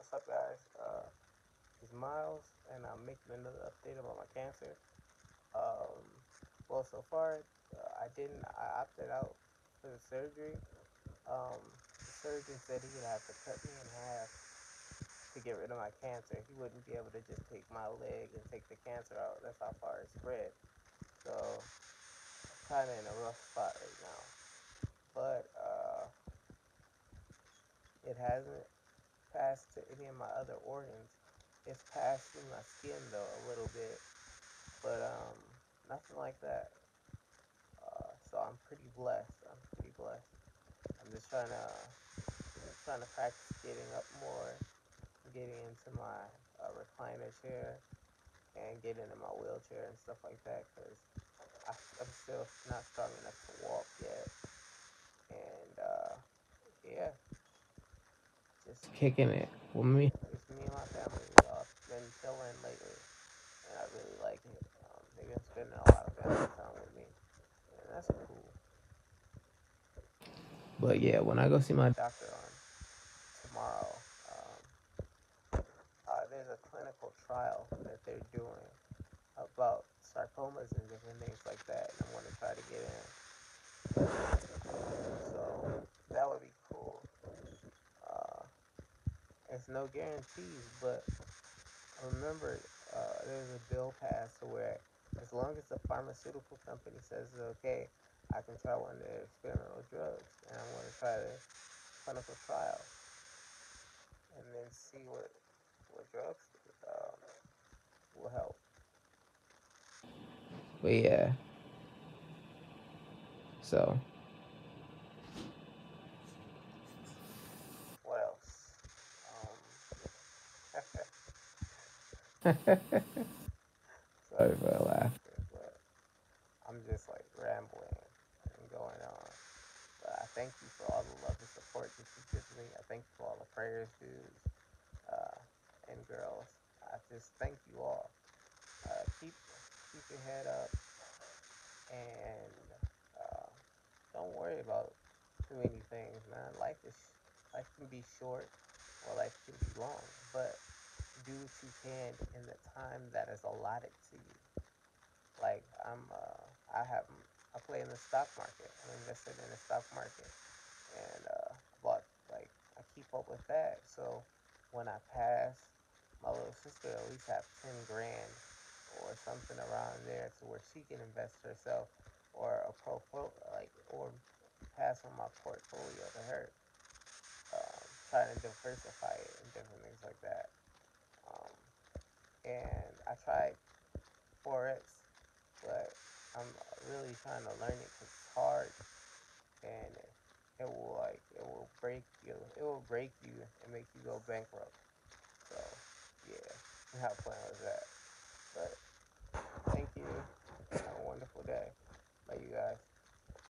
what's up, guys? It's Miles, and I'm making another update about my cancer. Um, well, so far, I opted out for the surgery. The surgeon said he would have to cut me in half to get rid of my cancer. He wouldn't be able to just take my leg and take the cancer out. That's how far it spread. So, I'm kind of in a rough spot right now. But it hasn't passed to any of my other organs. It's passed through my skin though a little bit, but nothing like that. So I'm pretty blessed. I'm pretty blessed. I'm just trying to practice getting up more, getting into my recliner chair, and getting in my wheelchair and stuff like that. Cause I'm still not strong enough to walk yet, and yeah, just kicking it. Well, me and my family, we all been chilling lately, and I really like it. They've been spending a lot of family time with me, and that's cool. But yeah, when I go see my doctor on tomorrow, um, there's a clinical trial that they're doing about sarcomas and different things like that, and I'm going to try to get in. So that would be cool. Uh, there's no guarantees, but remember, there's a bill passed to where as long as the pharmaceutical company says it's okay, I can try one of their experimental drugs, and I'm going to try the clinical trial and then see what drugs um, will help. But yeah, so what else? Sorry for the laughter, but I'm just like rambling and going on. But I thank you for all the love and support that you give me. I thank you for all the prayers, dudes and girls. I just thank you all. Keep your head up and uh, don't worry about too many things, man. Life can be short or life can be long, but do what you can in the time that is allotted to you. Like I play in the stock market. I'm invested in the stock market, and but like I keep up with that. So when I pass, my little sister at least have 10 grand or something around there to where she can invest herself or or pass on my portfolio to her. Trying to diversify it and different things like that. Um, and I tried forex, but I'm really trying to learn it because it's hard and it will break you. It will break you and make you go bankrupt. So yeah, how fun was that?